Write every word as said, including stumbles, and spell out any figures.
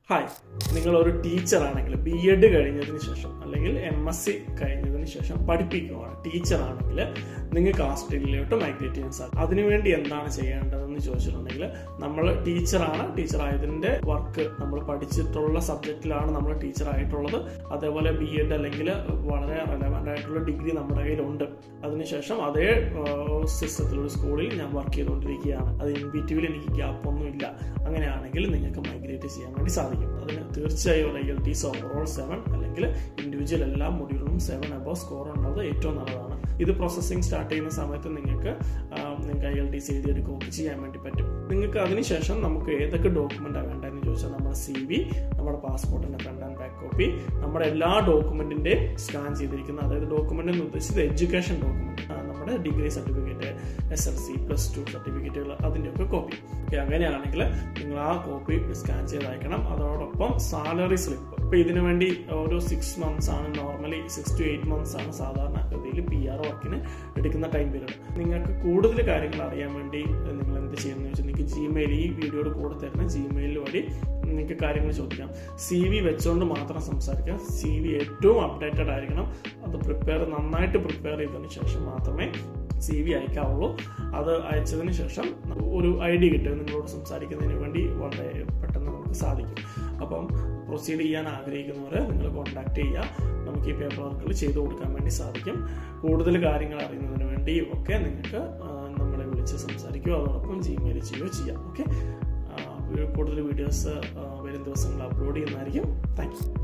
Hi, നിങ്ങളൊരു ടീച്ചറാണെങ്കിൽ B Ed കഴിഞ്ഞതിന് ശേഷം അല്ലെങ്കിൽ എം എസ് സി കഴിഞ്ഞതിന് ശേഷം പഠിപ്പിക്കുകയാണ് ടീച്ചറാണെങ്കിൽ നിങ്ങൾക്ക് ആസ്ട്രേലിയയിലോട്ട് മൈഗ്രേറ്റ് ചെയ്യാൻ സാധിക്കും. അതിനുവേണ്ടി എന്താണ് ചെയ്യേണ്ടതെന്ന് ചോദിച്ചിട്ടുണ്ടെങ്കിൽ, നമ്മൾ ടീച്ചറാണ്, ടീച്ചറായതിൻ്റെ വർക്ക് നമ്മൾ പഠിച്ചിട്ടുള്ള സബ്ജക്റ്റിലാണ് നമ്മൾ ടീച്ചറായിട്ടുള്ളത്. അതേപോലെ ബി എഡ് അല്ലെങ്കിൽ വളരെ റെലവൻ്റ് ആയിട്ടുള്ള ഡിഗ്രി നമ്മുടെ കയ്യിലുണ്ട്. അതിനുശേഷം അതേ സിസ്റ്റത്തിലുള്ള സ്കൂളിൽ ഞാൻ വർക്ക് ചെയ്തുകൊണ്ടിരിക്കുകയാണ്. അത് ഇൻ ബിറ്റ്വീൻ എനിക്ക് ഗ്യാപ്പൊന്നും ഇല്ല. അങ്ങനെയാണെങ്കിൽ നിങ്ങൾക്ക് മൈഗ്രേറ്റ് ചെയ്യാൻ വേണ്ടി സാധിക്കും. അതിന് തീർച്ചയായും IELTS overall seven അല്ലെങ്കിൽ ഇൻഡിവിജ്വൽ എല്ലാ മൊഡ്യൂളിലും സെവൻ അബോ സ്കോർ ഉള്ളത് ഏറ്റവും നല്ലതാണ്. ഇത് പ്രോസസ്സിംഗ് സ്റ്റാർട്ട് ചെയ്യുന്ന സമയത്ത് നിങ്ങൾക്ക് നിങ്ങൾക്ക് ഐ എൽ ടി എസ് എഴുതിയെടുക്കുകയൊക്കെ ചെയ്യാൻ വേണ്ടി പറ്റും. നിങ്ങൾക്ക് അതിനുശേഷം നമുക്ക് ഏതൊക്കെ ഡോക്യുമെൻ്റാണ് വേണ്ടതെന്ന് ചോദിച്ചാൽ, നമ്മുടെ സി വി, നമ്മുടെ പാസ്പോർട്ടിൻ്റെ ഫ്രണ്ട് ആൻഡ് ബാക്ക് കോപ്പി, നമ്മുടെ എല്ലാ ഡോക്യുമെൻറ്റിൻ്റെ സ്കാൻ ചെയ്തിരിക്കുന്ന, അതായത് ഡോക്യുമെൻ്റ് എന്ന് ഉദ്ദേശിച്ചത് എഡ്യൂക്കേഷൻ ഡോക്യുമെൻറ്റ്, നമ്മുടെ degree certificate, S L C plus two സർട്ടിഫിക്കറ്റുകൾ, അതിൻ്റെയൊക്കെ കോപ്പി. ഓക്കെ, അങ്ങനെയാണെങ്കിൽ നിങ്ങൾ ആ കോപ്പി സ്കാൻ ചെയ്ത് അയക്കണം. അതോടൊപ്പം സാലറി സ്ലിപ്പ്. ഇപ്പോൾ ഇതിനു വേണ്ടി ഒരു സിക്സ് മന്ത്സ് ആണ് normally, six to eight months ആണ് സാധാരണ ഗതിയിൽ പി ആർ വർക്കിന് എടുക്കുന്ന ടൈം പീരീഡ്. നിങ്ങൾക്ക് കൂടുതൽ കാര്യങ്ങൾ അറിയാൻ വേണ്ടി നിങ്ങൾ എന്ത് ചെയ്യുന്നത് വെച്ചാൽ, നിങ്ങൾക്ക് ജിമെയിൽ, ഈ വീഡിയോയുടെ കൂടെ തരുന്ന ജിമെയിൽ വഴി നിങ്ങൾക്ക് കാര്യങ്ങൾ ചോദിക്കാം. സി വി വെച്ചുകൊണ്ട് മാത്രം സംസാരിക്കാം. സി വി ഏറ്റവും അപ്ഡേറ്റഡ് ആയിരിക്കണം. അത് പ്രിപ്പയർ നന്നായിട്ട് പ്രിപ്പയർ ചെയ്തതിന് ശേഷം മാത്രമേ സി വി അയക്കാവുള്ളൂ. അത് അയച്ചതിന് ശേഷം ഒരു ഐഡിയ കിട്ടും. നിങ്ങളോട് സംസാരിക്കുന്നതിന് വേണ്ടി വളരെ പെട്ടെന്ന് നമുക്ക് സാധിക്കും. അപ്പം പ്രൊസീഡ് ചെയ്യാൻ ആഗ്രഹിക്കുന്നവരെ നിങ്ങൾ കോൺടാക്ട് ചെയ്യുക. നമുക്ക് ഈ പേപ്പർ വർക്കുകൾ ചെയ്തു കൊടുക്കാൻ വേണ്ടി സാധിക്കും. കൂടുതൽ കാര്യങ്ങൾ അറിയുന്നതിന് വേണ്ടി ഒക്കെ നിങ്ങൾക്ക് നമ്മളെ വിളിച്ച് സംസാരിക്കുകയോ അതോടൊപ്പം ജിമെയിൽ ചെയ്യുകയോ ചെയ്യാം. ഓക്കെ, കൂടുതൽ വീഡിയോസ് വരും ദിവസങ്ങളിൽ അപ്ലോഡ് ചെയ്യുന്നതായിരിക്കും. Thank U.